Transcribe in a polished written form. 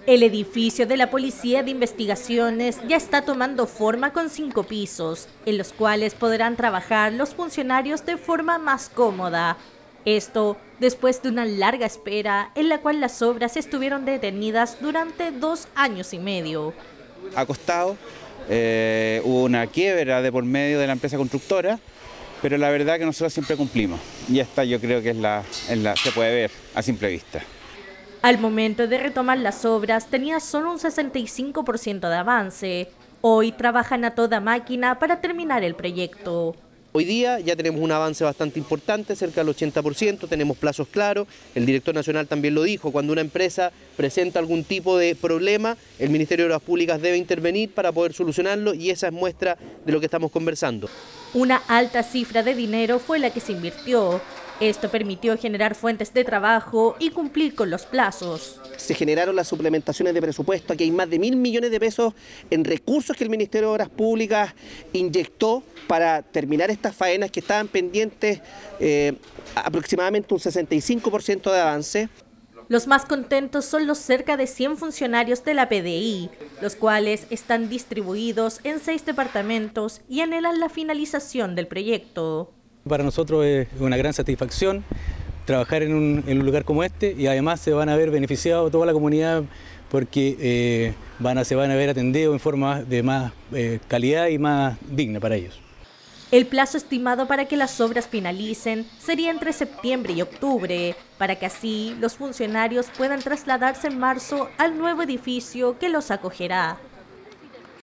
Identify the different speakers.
Speaker 1: El edificio de la Policía de Investigaciones ya está tomando forma con 5 pisos, en los cuales podrán trabajar los funcionarios de forma más cómoda. Esto después de una larga espera en la cual las obras estuvieron detenidas durante 2 años y medio.
Speaker 2: Ha costado, hubo una quiebra de por medio de la empresa constructora, pero la verdad que nosotros siempre cumplimos. Y esta yo creo que se puede ver a simple vista.
Speaker 1: Al momento de retomar las obras tenía solo un 65% de avance. Hoy trabajan a toda máquina para terminar el proyecto.
Speaker 3: Hoy día ya tenemos un avance bastante importante, cerca del 80%, tenemos plazos claros. El director nacional también lo dijo, cuando una empresa presenta algún tipo de problema, el Ministerio de Obras Públicas debe intervenir para poder solucionarlo y esa es muestra de lo que estamos conversando.
Speaker 1: Una alta cifra de dinero fue la que se invirtió. Esto permitió generar fuentes de trabajo y cumplir con los plazos.
Speaker 3: Se generaron las suplementaciones de presupuesto, aquí hay más de 1.000 millones de pesos en recursos que el Ministerio de Obras Públicas inyectó para terminar estas faenas que estaban pendientes, aproximadamente un 65% de avance.
Speaker 1: Los más contentos son los cerca de 100 funcionarios de la PDI, los cuales están distribuidos en 6 departamentos y anhelan la finalización del proyecto.
Speaker 4: Para nosotros es una gran satisfacción trabajar en un lugar como este y además se van a ver beneficiados toda la comunidad porque se van a ver atendidos en forma de más calidad y más digna para ellos.
Speaker 1: El plazo estimado para que las obras finalicen sería entre septiembre y octubre, para que así los funcionarios puedan trasladarse en marzo al nuevo edificio que los acogerá.